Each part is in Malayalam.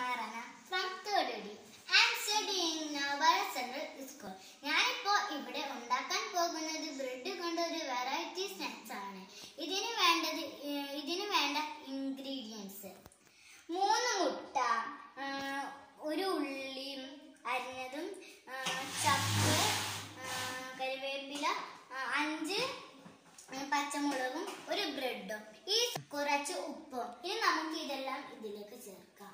Marana from 3rd AD. I am studying now by Central School. ഞാനിപ്പോൾ ഇവിടെ ഉണ്ടാക്കാൻ പോകുന്നത് ബ്രെഡ് കൊണ്ട് ഒരു വെറൈറ്റി സ്നാക്സ് ആണ്. ഇതിന് വേണ്ട ഇൻഗ്രീഡിയൻസ് 3 മുട്ട, ഒരു ഉള്ളി അരിഞ്ഞതും, ചപ്പ്, കറിവേപ്പില, 5 പച്ചമുളകും, ഒരു ബ്രെഡും, ഈ കുറച്ച് ഉപ്പും. ഇനി നമുക്ക് ഇതെല്ലാം ഇതിലേക്ക് ചേർക്കാം.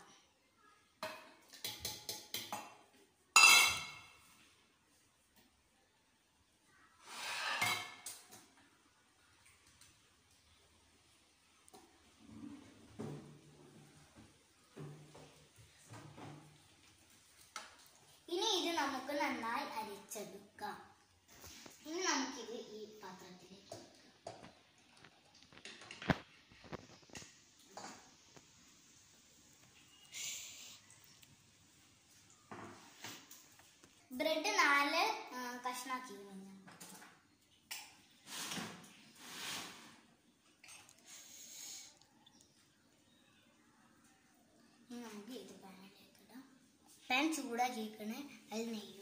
ഇനി ഇത് നമുക്ക് നന്നായി അരിച്ചെടുക്കാം. ഇനി നമുക്കിത് ഈ പാത്രത്തിലേക്ക് ബ്രെഡ് 4 കഷ്ണാക്കി നമുക്ക് ഇത് പാനിലേക്ക് ഇടാം. പാൻ ചൂടാക്കിക്കണേ, അതിൽ നെയ്യ്